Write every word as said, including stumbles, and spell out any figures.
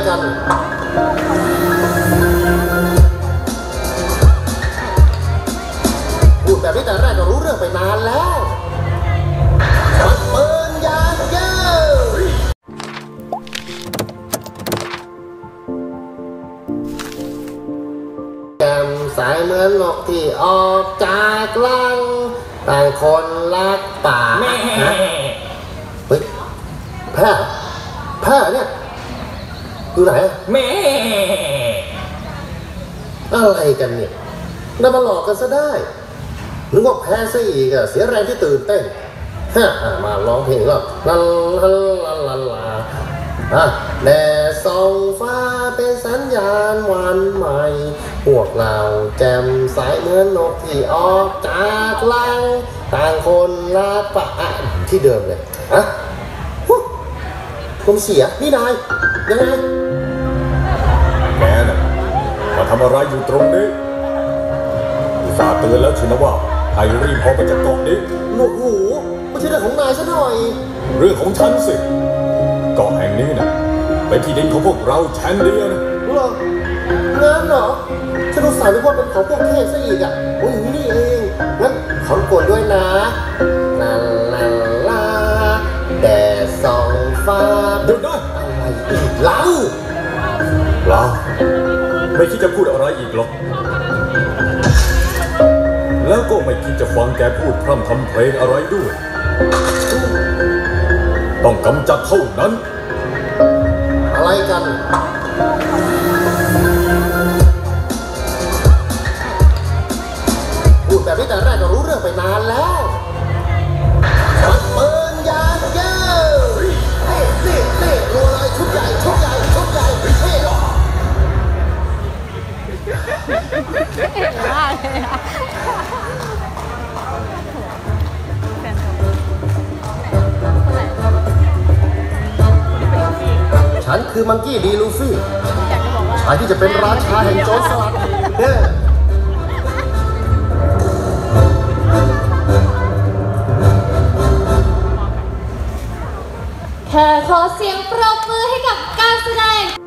กันพูดแบบนี้แต่แรกก็รู้เรื่องไปนานแล้วปัดปืนยางเย้แก้มสายเหมือนนกที่ออกจากรังต่างคนรักป่าเฮ้ยแพ้แพ้เนี่ยอยู่ไหนแม่อะไรกันเนี่ยน่ามาหลอกกันซะได้นึกว่าแพ้ซะอีกอะเสียแรงที่ตื่นเต้นฮะมาร้องเพลงก็ลาลาลาลาลาฮะแดดส่องฟ้าเป็นสัญญาณวันใหม่พวกเราแจ่มใสเหมือนนกที่ออกจากรังต่างคนรักป่าที่เดิมเลยฮะผมเสียนี่นายยังไงแกน่ะมาทำอะไรอยู่ตรงนี้อุตส่าห์เตือนแล้วชินะว่าให้รีบออกไปจากเกาะนี้หนวกหูไม่ใช่เรื่องของนายซะหน่อยเรื่องของฉันสิเกาะแห่งนี้น่ะเป็นที่ดินของพวกเราแชนเดียนะเหรองั้นเหรอฉันรู้สารว่าเป็นของพวกเทพซะอีกอ่ะโอ้ยนี่เองงั้นขอรบกวนด้วยนะลาลาลาแดดส่องฟ้าหยุดนะอะไรอีกเล่าเปล่าไม่คิดจะพูดอะไรอีกหรอกแล้วก็ไม่คิดจะฟังแกพูดพร่ำทำเพลงอะไรด้วยต้องกำจัดเท่านั้นอะไรกันพูดแบบนี้แต่แรกก็รู้เรื่องไปนานแล้วปัดปืนยางเย้นี่นี่นี่รัวเลยชุดใหญ่ชุดใหญ่ชุดใหญ่เท่หรอเก่งมากเลยอะฉันคือมังกี้ดีลูฟี่ชายที่จะเป็นราชาแห่งโจรสลัดเนี่ยแค่ขอเสียงปรบมือให้กับการแสดง